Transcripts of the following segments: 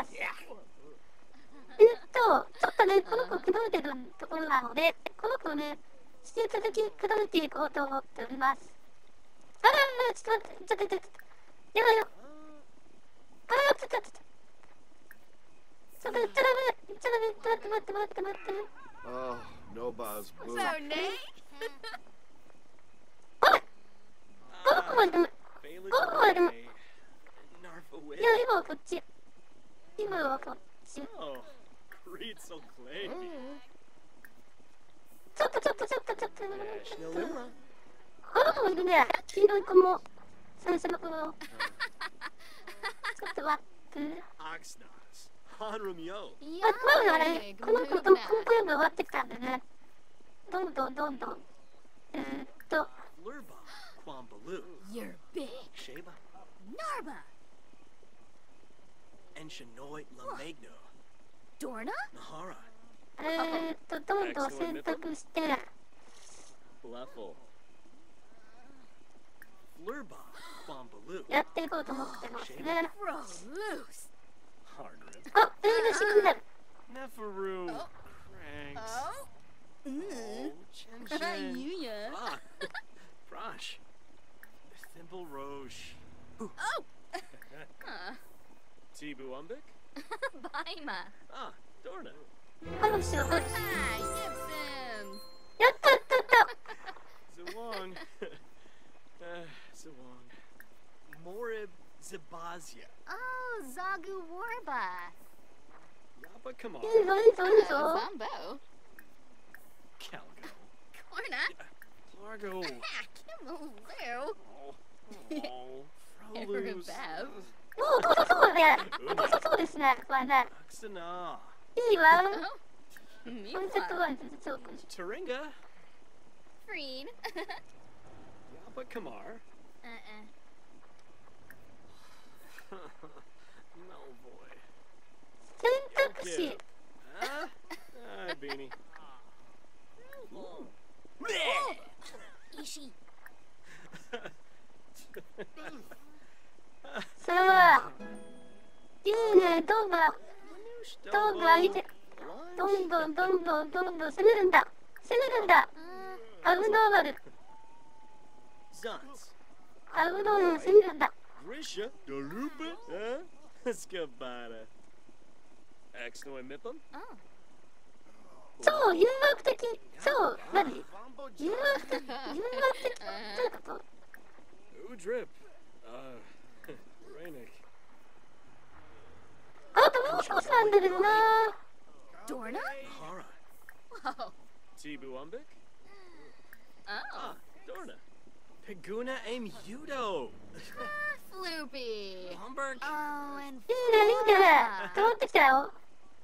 ます。ちょっとね、この子砕いてるところなので、この子をね、引き続き砕いていこうと思っております。あら、ちょっと待って、ちょっと、やばいよ。あら、ちょっと、待って。 Oh, no buzz. Boo. So, Nate? この子までも、いや、今はこっち。今はこっち。 Oh, Creed so clay. ちょっと。 Shnilima. この子もいるね。黄色い子も。最初の子の。ちょっと待って。 Oxnaz. Hanrum-yo. まだね、この子読み終わってきたんでね。どんどん。 Flurba. Quambaloo. You're big. Sheba. Narba. And Shanoit Lamagno. Dorna? Nahara. どんどん選択して。 Bluffle. Flurba. Quambaloo. やっていこうと思ってますね。 Bro, loose. Hardrip. あ、死んでる。 Neferu. Oh. Cranks. Oh? Oh, Chin. Yeah. Ah. Prosh. Thimble Roche. Oh! Tibu Umbik? Baima. Ah, Dorna. 話を。 Hi, Gibson. やった。 Zawong. Zawong. Morib Zabazia. Oh, Zagu Warba. Yaba Kamar. いいぞ。 Zombo. Calgo. Corna. Largo. Kimaloo. Oh. Frolus. Bev. そうね。そうですね。これね。 Oxana. いいわ。 Oh. ちょっ Meanwhile. と。 Taringa. Freed. Yaba Kamar. Melvoy. 選択肢。 Huh? Beanie. Ishi. さあ。いいね。どんどん相手。どんどん攻めるんだ。アブノーマル。 Zuns. アブノーマル攻めるんだ。 Grisha. Daruba. Huh? Skabata. Axnoy Mipum. Oh. 超誘惑的。何誘惑的どういうこと Udrip. Rainik. あともう少しなんだけどな。 Dorna? Hara. Whoa. Tibu Umbik. Oh. Ah, Dorna. Piguna Aim Yudo. Floopy. Humberg. Oh, and いいね。変わってきたよ。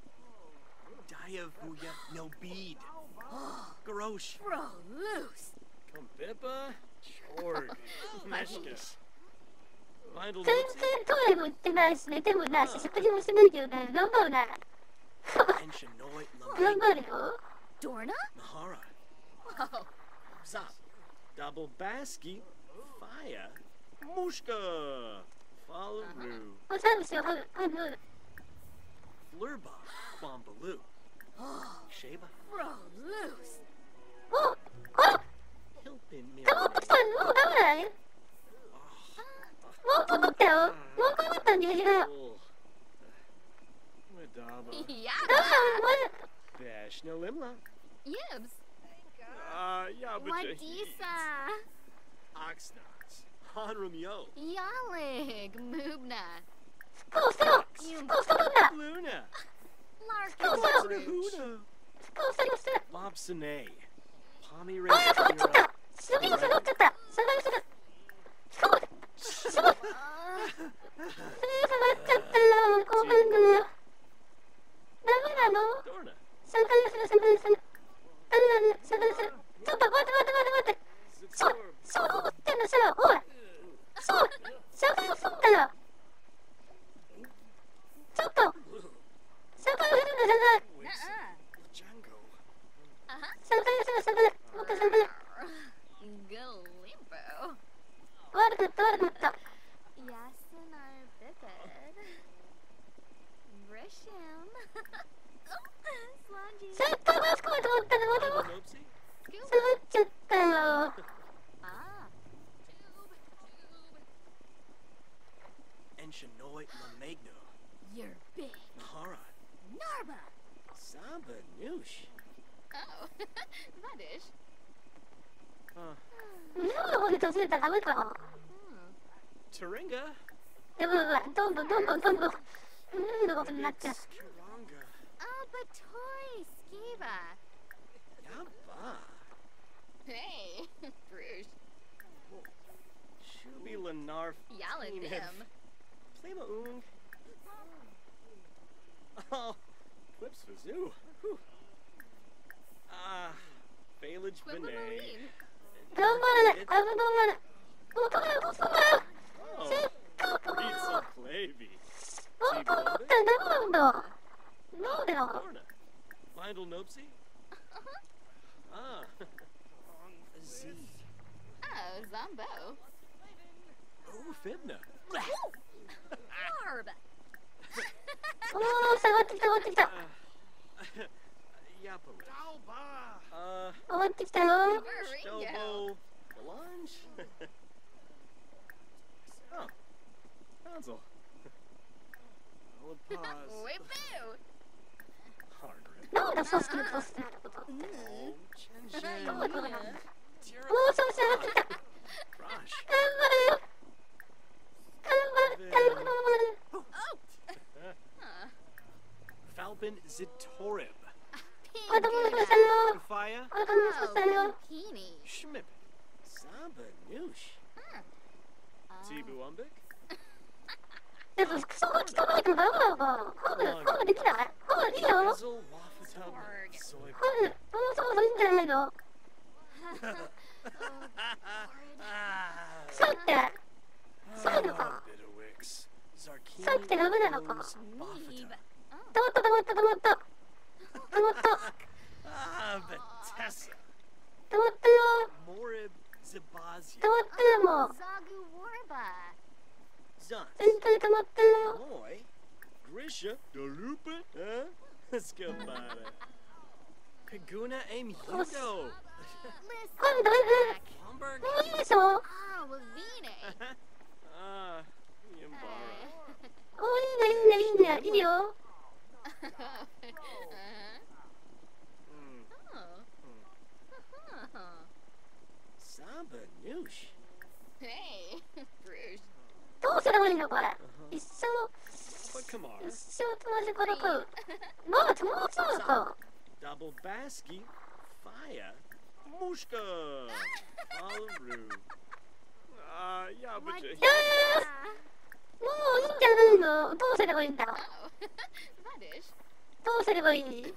Diavuya no bead. Garosh. Bro, loose. Kumbipa. Chord. Meshka. Mindle 全然トイレも行ってないし寝てもないし食事もしてないけどね。頑張るね。 and Shanoit 頑 Lamagno. 張るよ。 Dorna? Nahara. Whoa. Zop. Double Basky. Fire. Mushka. Falaroo. おサービスを貼る。 Flurba. Quambaloo. Sheba. Bro, loose. おあ Hilpin 溜まってきたのもうダメだね。もう取ったよ。もう一回取ったんだよ。だ Madaba. Yada. から、 Bash no limla. Yibs. Yabba. Wadisa. Oxnots. Hanrum yo. Yalig. Moobna. スコーストロンだ。 Luna. Larkin. Huna. スコーストロンする。 Lobsine. Pommy あ Race. あ、下がっちゃった。すぐに下がっちゃった。下がる。下がっちゃったよ。興奮だな。ダメなの Dorna. 下がる。ダメだね。下がる。ちょっと待って。そうどうってんのさ。おい。下がるすんだよ。ちょっと。下がる。 Django. 下がる。もう一回下がる。 Galimbo. 悪くなった。 Yasin our biped. shim. Slungy. セットマスコと思ったらまたも Nopsy? 下がっちゃったよ。 Ah. And Shinoy Lamegno. You're big. Hara. Narba. Samba Noosh. Oh. Vadish. 後ろの方で閉じれたらダメか。 Taringa. でもどんどんのことになっちゃう。 Skiranga. Oh, but toy. Skiva. Yamba. Hey. Bruges. Shubi Lenarf. Yaladim. Plema Ung. Oh, Clips for Zoo. Bailage Benet. Quibblemarine. 頑張れ、アブノーマル。もとめ落とすな。 Oh, せっかく。 read so clavy. 本当だったらダメなんだ。なんでだ。 Lorna. Lionel Nopsy? Ah. Z. Oh, Zombo. Oh, Fibna. Barb. おー、下がってきた、上がってきた。 Yappa. 上がってきたよ。 Stobo. Melange. Oh. Hansel. I'll pause. Wait, boo. Margaret. なんだ、組織の組織のこと。 Oh, Chen ど Chen. こだ、どこだ。 Tira. もう少し上がってきた。 Crush. 頑張れよ。頑張って、アブノーマル。 Falcon Zitorib. あともう少しだよ。 Fire. あともう少しだよ。 Bikini. Schmip. Samba Noosh. Tibu Umbik. でも、クソが汚いとダメだよ。ハグできない？ハグでいいよ。 Hazel Wafatub. Soy. ハグ、もうそろそろいいんじゃないの？さって。そうだか。 Bitterwicks. さってダメなのか。 Rose Wafatub. 止まった、止まった、止まった。止まった。 Vitessa. 止まったよ。 Morib Zibazia. 止まったよ、もう。 Zagu Warba. Zun. 全体止まったよ。 Moy. Grisha. Dalupa. Scabada. Paguna Aim Yudo. これだいぶ、 Lumberg. もういいでしょ？も Ah, Wavine. Yambara. ういいね、いいね、いいね、いいよ。 Samba Noosh. Hey, Bruges. どうすればいいのこれ。一生、 But Kamara. 一生同じことか。まだ友達なのか。 Double Basky. Fire. Mushka. Alaru. Yeah, but Yeah. もういいんじゃないの？どうすればいいんだ？ Oh, Vadish. どうすればいい？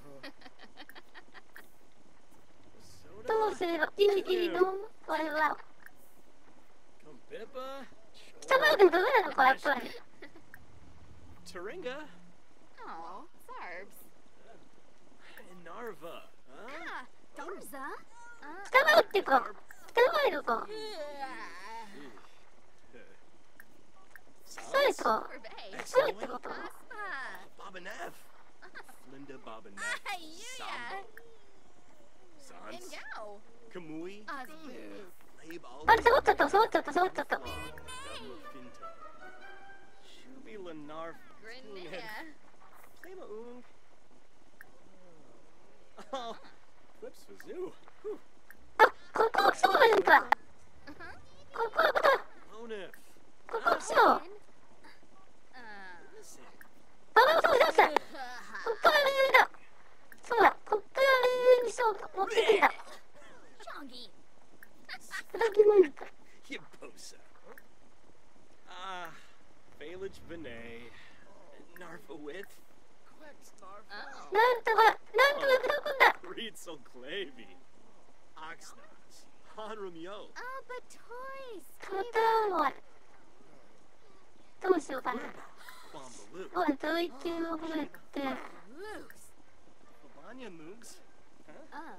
どうすればいいの？これは。 Kambipa. 下までダメなのか、やっぱり。 Taringa. Oh, Zarbs. And Narva. Ah, Dorza. 下までっていうか、下までのか。臭いか。 Sorbet. 臭いってこと？ Aspa. Bobineff. Linda Bobineff. Ah, yeah. Sans. And Gao. Kamui. Osboo. Labe あれ、触っちゃった、触っちゃった、触っちゃった。 Double Finto. Shubi Lenarf. Grenada. Plema Ung. Oh, Clips for Zoo. あ、ここクソがいいんか。ここだ。 Onif. ここクソ。バ Listen. バそうそうそう。こっから上だ。そうだ、こっから上にそう持ってくんだ。 Chongi. だけないんか。 Yabosa. Bailage Benet. Narfawith. Oh. なんとか、なんとか口説くんだ。 Reed so clavy. Oxnaz. Hanrum Yo. Oh, but toys. またもう。どうしようかな。 Bombaloo. もう追求を含めて。 Loose. Babanya Moogs. Huh?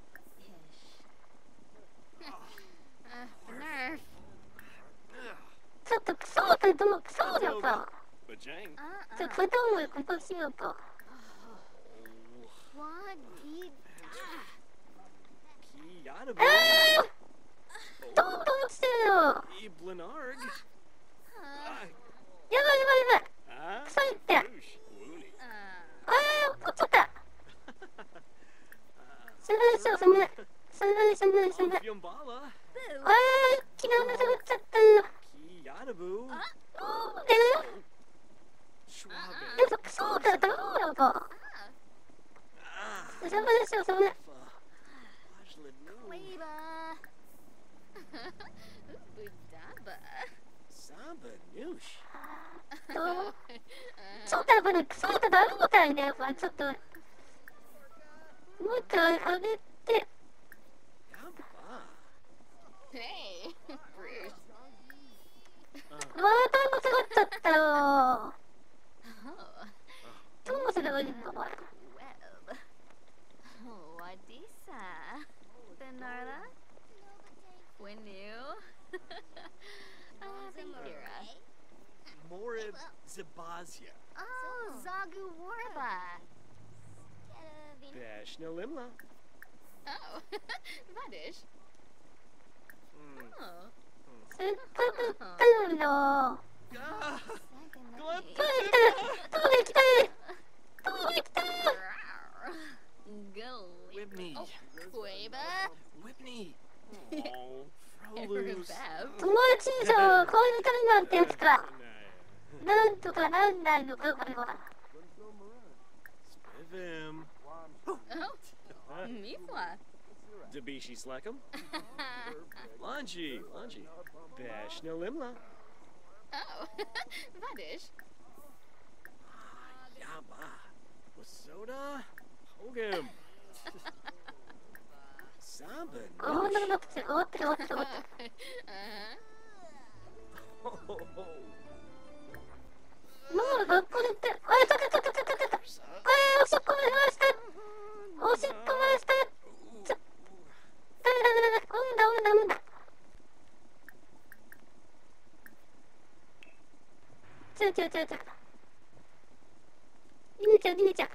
Ish. Nerf. ちょっとクソってどのクソだか。 But Bajang. ちょっとこれともここしようか。 What did Kiadabu. どう落ちてるよ。 Iblanarg. やばいやばいやばい。 Ah, 臭いって。 Whoosh, Woony. あー、落っちゃった。すみません、すみません。すみません、すみません、すみません。 Yombala. あー、昨日の下がっちゃったよ。 Kiadabu. おー、で、 Schwabe. でも、そうだ、どうよか。すみません、すみません。 Ajladnu. Cleaver? Udaba. Samba noosh. どうそうだ、これ、そうだ、だろうみたいね。これ、ちょっと。もう一回上げて。 Yamba. Hey, Bruce. また間違っちゃったよ。 Oh, どうすればいいのか。 well. What is that? Bernarda? When you? Behira. Morib Zabazia. Oh, Zagu Warba. Bashna Limla. Oh, Vadish. Oh. せっかく言ったのにな。 Ah, トイレ行きたい。トイレ行きたい。トイレ行きたい。 Go. Whitney. Oh, Quaver. Whitney. Oh, Bev. Frolus. 友達以上、恋人になんてやつか。なんとかなんないのか、これは。 Spivim. Oh, Mifla. Debishi Slackum. Lanji. Bashna Limla. Oh, Vadish. Yaba. Wasoda. Hogum. Samba あ、ほんとなくて、終わってる終わってる終わってる。 Uh-huh. Ho ho ho. もう学校で行って、あ、ちょっと。おしっこ漏らした。おしっこ漏らした。ちょ、ダメだ。ちょ。りねちゃん。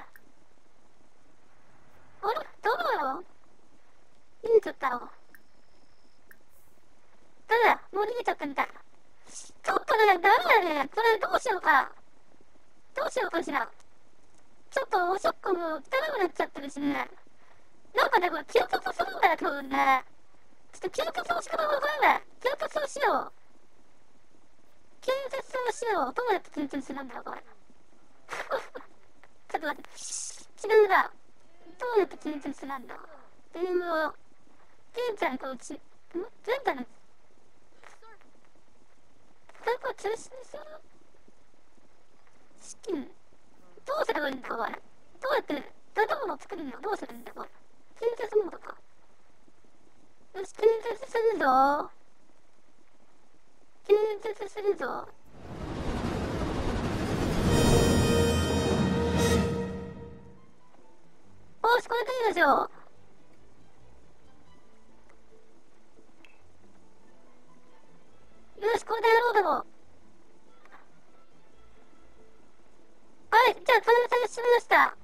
あれ、どうよ。りねちゃったよ。もう逃げちゃったみたい。ちょっとね、ダメだね。これどうしようかしら。ちょっとおしっこも汚くなっちゃってるしね。なんかね、これ吸血するんだよ、多分ね。ちょっと吸血の仕方わからない。吸血をしよう。どうやって吸血するんだよ、これ。ちょっと待って。違うな。どうやって吸血するんだ。電話を。現在のうち。現在の。これ中止にする資金。どうすればいいんだ、これ。どうやって、建物を作るにはどうするんだ、これ。吸血モードか。よし、吸血するぞ。おし、これでいいでしょ。よし、これでやろうだろう。はい、じゃあ、これでしました。